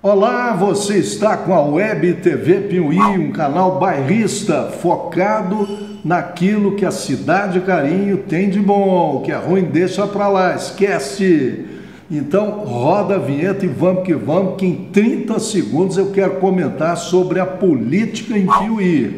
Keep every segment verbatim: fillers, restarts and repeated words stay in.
Olá, você está com a Web T V Piuí, um canal bairrista focado naquilo que a cidade Carinho tem de bom, o que é ruim deixa pra lá, esquece. Então roda a vinheta e vamos que vamos, que em trinta segundos eu quero comentar sobre a política em Piuí.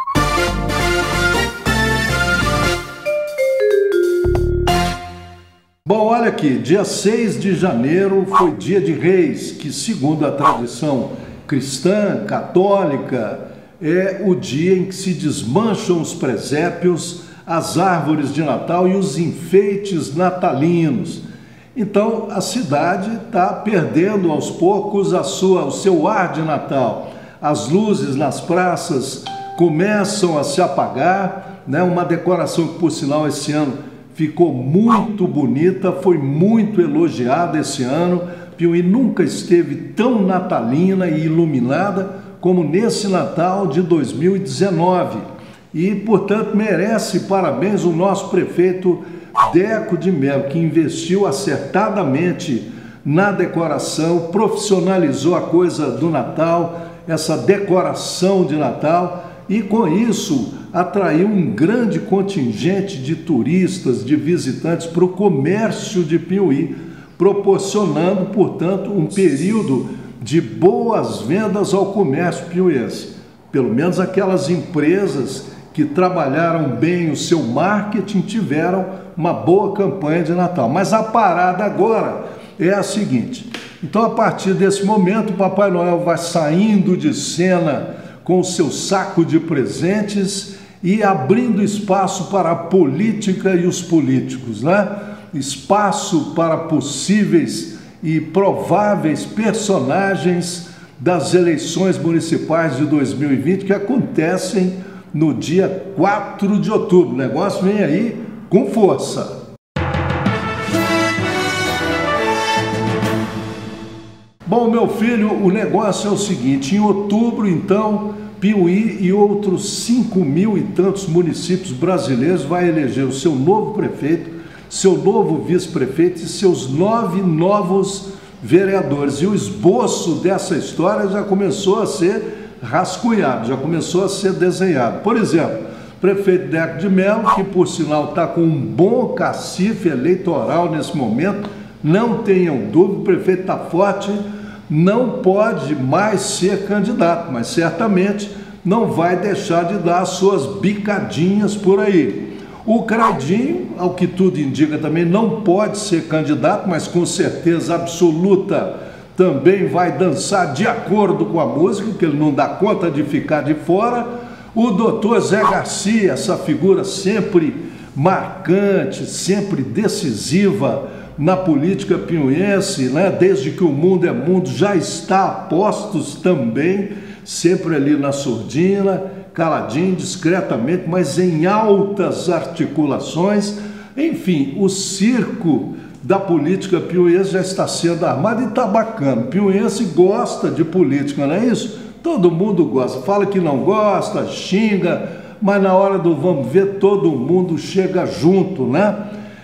Bom, olha aqui, dia seis de janeiro foi dia de Reis, que segundo a tradição cristã, católica, é o dia em que se desmancham os presépios, as árvores de Natal e os enfeites natalinos. Então a cidade está perdendo aos poucos a sua, o seu ar de Natal. As luzes nas praças começam a se apagar, né? Uma decoração que, por sinal, esse ano ficou muito bonita, foi muito elogiada esse ano. Piuí nunca esteve tão natalina e iluminada como nesse Natal de dois mil e dezenove. E, portanto, merece parabéns o nosso prefeito Deco de Mello, que investiu acertadamente na decoração, profissionalizou a coisa do Natal, essa decoração de Natal, e com isso atraiu um grande contingente de turistas, de visitantes para o comércio de Piuí, proporcionando, portanto, um período de boas vendas ao comércio piuiense. Pelo menos aquelas empresas que trabalharam bem o seu marketing tiveram uma boa campanha de Natal. Mas a parada agora é a seguinte: então, a partir desse momento, o Papai Noel vai saindo de cena com o seu saco de presentes e abrindo espaço para a política e os políticos, né? Espaço para possíveis e prováveis personagens das eleições municipais de dois mil e vinte, que acontecem no dia quatro de outubro. O negócio vem aí com força. Bom, meu filho, o negócio é o seguinte: em outubro, então, Piuí e outros cinco mil e tantos municípios brasileiros vai eleger o seu novo prefeito, seu novo vice-prefeito e seus nove novos vereadores. E o esboço dessa história já começou a ser rascunhado, já começou a ser desenhado. Por exemplo, o prefeito Deco de Mello, que por sinal está com um bom cacife eleitoral nesse momento, não tenham dúvida, o prefeito está forte, não pode mais ser candidato, mas certamente não vai deixar de dar as suas bicadinhas por aí. O Craidinho, ao que tudo indica, também não pode ser candidato, mas com certeza absoluta também vai dançar de acordo com a música, porque ele não dá conta de ficar de fora. O doutor Zé Garcia, essa figura sempre marcante, sempre decisiva na política piuiense, né? Desde que o mundo é mundo, já está a postos também, sempre ali na surdina, caladinho, discretamente, mas em altas articulações. Enfim, o circo da política piuiense já está sendo armado e está bacana. O piuiense gosta de política, não é isso? Todo mundo gosta, fala que não gosta, xinga, mas na hora do vamos ver, todo mundo chega junto, né?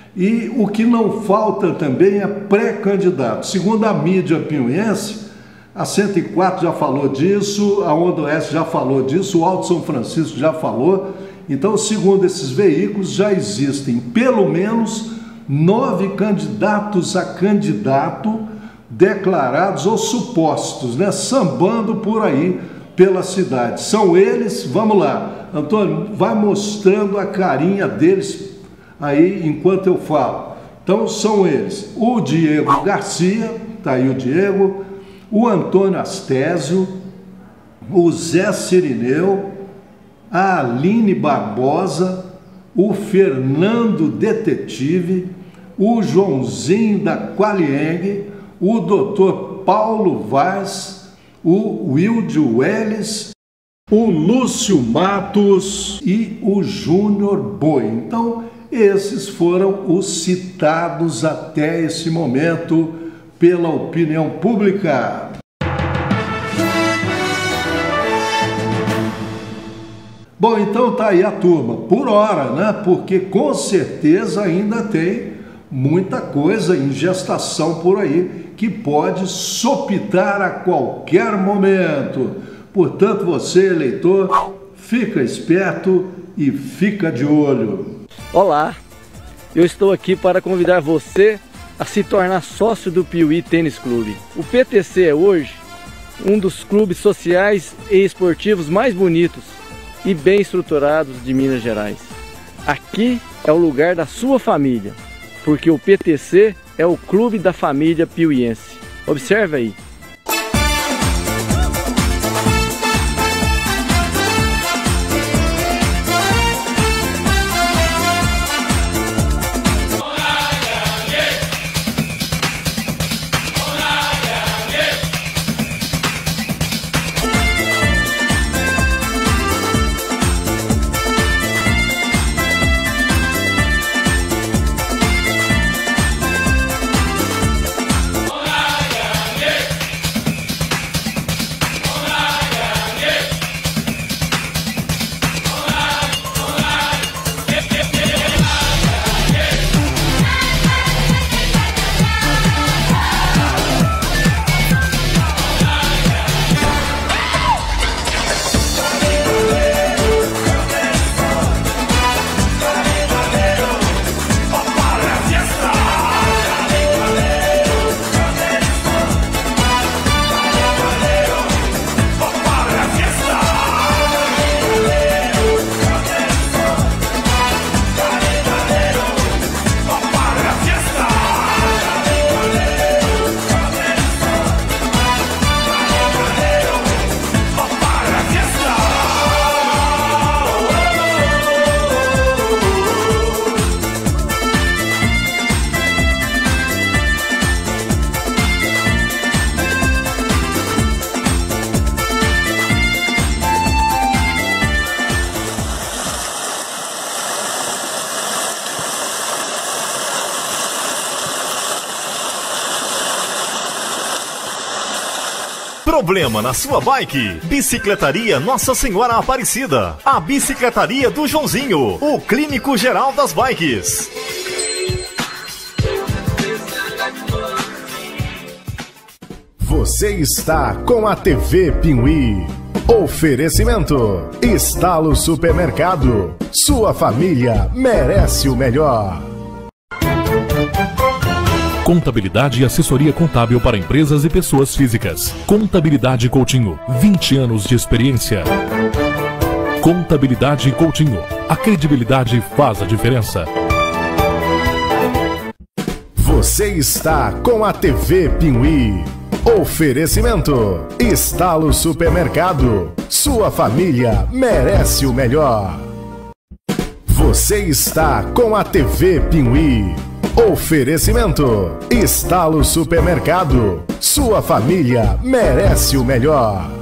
E o que não falta também é pré-candidato. Segundo a mídia piuiense, a cento e quatro já falou disso, a Onda Oeste já falou disso, o Alto São Francisco já falou. Então, segundo esses veículos, já existem pelo menos nove candidatos a candidato declarados ou supostos, né? Sambando por aí pela cidade. São eles, vamos lá, Antônio, vai mostrando a carinha deles aí enquanto eu falo. Então são eles: o Diego Garcia, tá aí o Diego, o Antônio Astésio, o Zé Cirineu, a Aline Barbosa, o Fernando Detetive, o Joãozinho da Qualieng, o doutor Paulo Vaz, o Wilde Welles, o Lúcio Matos e o Júnior Boi. Então, esses foram os citados até esse momento pela opinião pública. Bom, então tá aí a turma, por hora, né? Porque com certeza ainda tem muita coisa em gestação por aí que pode sopitar a qualquer momento. Portanto, você, eleitor, fica esperto e fica de olho. Olá, eu estou aqui para convidar você a se tornar sócio do Piuí Tênis Clube. O P T C é hoje um dos clubes sociais e esportivos mais bonitos e bem estruturados de Minas Gerais. Aqui é o lugar da sua família, porque o P T C é o clube da família piuiense. Observe aí. Problema na sua bike? Bicicletaria Nossa Senhora Aparecida. A Bicicletaria do Joãozinho, o clínico geral das bikes. Você está com a T V Piuí. Oferecimento: Estalo Supermercado. Sua família merece o melhor. Contabilidade e assessoria contábil para empresas e pessoas físicas. Contabilidade Coutinho, vinte anos de experiência. Contabilidade Coutinho, a credibilidade faz a diferença. Você está com a T V Piuí. Oferecimento: Estalo Supermercado. Sua família merece o melhor. Você está com a T V Piuí. Oferecimento: Estalo Supermercado. Sua família merece o melhor.